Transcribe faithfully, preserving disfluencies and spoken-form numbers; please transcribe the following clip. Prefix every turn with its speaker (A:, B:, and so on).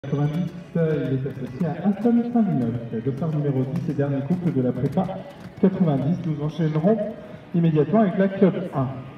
A: quatre-vingt-dix, il est associé à Aston Saint-Vinoc, dossard numéro dix et dernier couple de la prépa quatre-vingt-dix. Nous enchaînerons immédiatement avec la Cup un.